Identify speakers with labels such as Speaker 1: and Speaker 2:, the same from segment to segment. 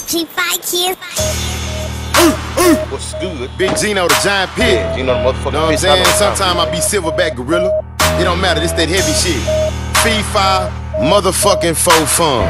Speaker 1: G5 kids.
Speaker 2: What's good?
Speaker 3: Big Gino, the giant pig.
Speaker 2: Yeah, Gino, the motherfucking
Speaker 3: know what I'm
Speaker 2: bitch.
Speaker 3: saying? Sometimes I be silverback gorilla. It don't matter, this that heavy shit. Fee-fi, motherfucking faux fun.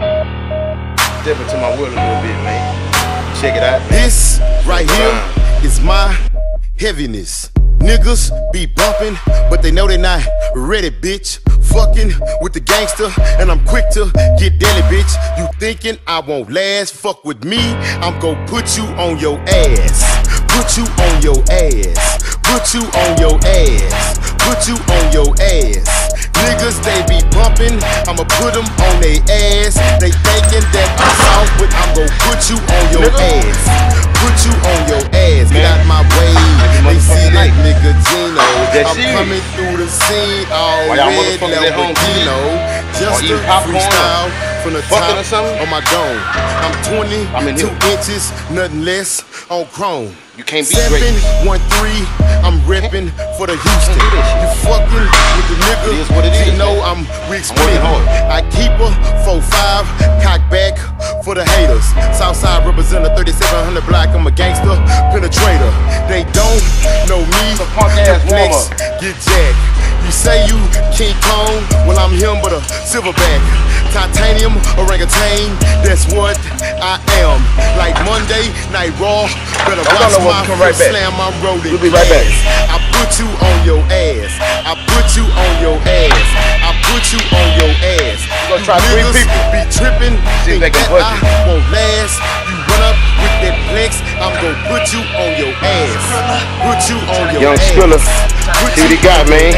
Speaker 2: Step into my world a little bit, man. Check it out, man.
Speaker 3: This right here is my heaviness. Niggas be bumping, but they know they not ready, bitch. Fucking with the gangster, and I'm quick to get deadly, bitch. You thinking I won't last? Fuck with me, I'm gon' put you on your ass. Put you on your ass. Put you on your ass. Put you on your ass. Niggas, they be bumping, I'ma put them on they ass. They thinking that I'm soft, but I'm gon' put you on your ass. Put you on your ass, get out my way. They see that nigga Gino. I'm coming through the scene all red Gino. Just a freestyle from the top of my dome. I'm 22 inches, nothing less on chrome.
Speaker 2: You can't be great.
Speaker 3: 713, I'm reppin' for the Houston. You fucking with the nigga, you know I'm re-explaining. I keep a 4-5, cock back for the haters. Southside represent a 3700 block, I'm a gangster, penetrator. They don't know me, the flex, get jacked. You say you King Kong, well I'm him but a silverback. Titanium, orangutan, that's what I am. Like Monday Night Raw, better watch my foot slam, I'm rolling ass. I put you on your ass. I put you on your ass. I put you on your ass.
Speaker 2: You gonna try 3 people?
Speaker 3: Be tripping, think that I won't last. You run up with that flex, I'm gonna put you on your ass. Put you on your
Speaker 2: Young
Speaker 3: ass.
Speaker 2: Squrilla, see what he got, man.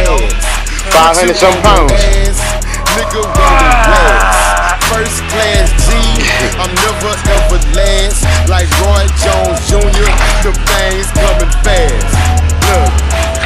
Speaker 2: 500 some pounds.
Speaker 3: Nigga rolling glass. First class G, I'm never ever last. Like Roy Jones Jr., the things coming fast. Look,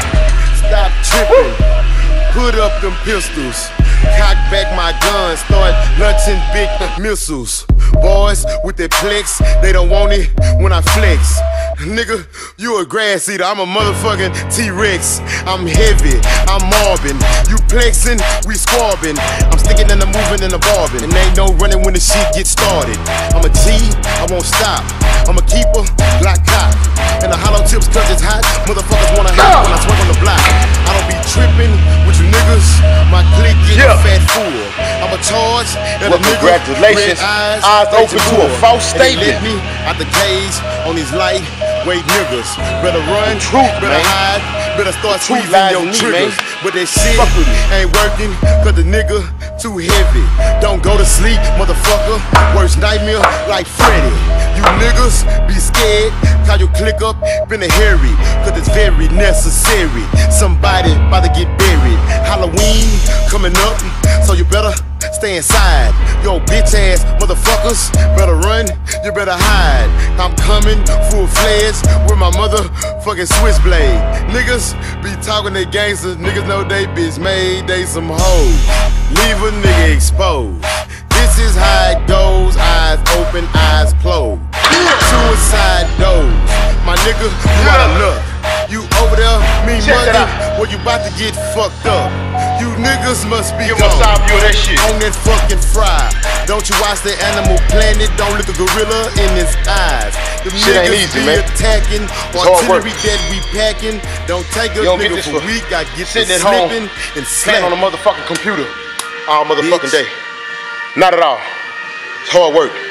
Speaker 3: stop tripping, put up them pistols. Cock back my gun, start launching big missiles. Boys with their plex, they don't want it when I flex. Nigga, you a grass eater, I'm a motherfucking T-Rex. I'm heavy, I'm mobbing. You plexing, we squabbing. I'm sticking in the moving and the barbing. And ain't no running when the shit gets started. I'm a G, I won't stop. I'm a keeper, black cock. And the hollow tips cause it's hot. Motherfuckers wanna hate when I swing on the block. I don't be tripping with you niggas. My clique get fat fool. I'm a charge and a nigga.
Speaker 2: Congratulations, eyes open to a false statement.
Speaker 3: Let me out the cage on these lightweight niggas. Better run, better hide, better start squeezing your triggers. But that shit ain't working cause the nigga too heavy. Don't go to sleep, motherfucker. Worst nightmare like Freddy. You niggas be scared, call your click up in a hurry, cause it's very necessary. Somebody about to get buried. Halloween coming up, so you better stay inside. Yo, bitch ass motherfuckers, better run, you better hide. I'm coming full fledged with my motherfucking switchblade. Niggas be talking they gangsters, niggas know they bitch made, they some hoes. Leave a nigga exposed. This is how it goes, eyes open, eyes closed. Suicide doors, my nigga, you out of luck. You over there, me money, well you about to get fucked up. You niggas must be gone on that fucking fry. Don't you watch the Animal Planet? Don't look a gorilla in his eyes. The niggas be attacking, artillery that we packing. Don't take a nigga for weak, I get to slipping and slapping
Speaker 2: on a motherfucking computer all motherfucking day. Not at all. It's hard work.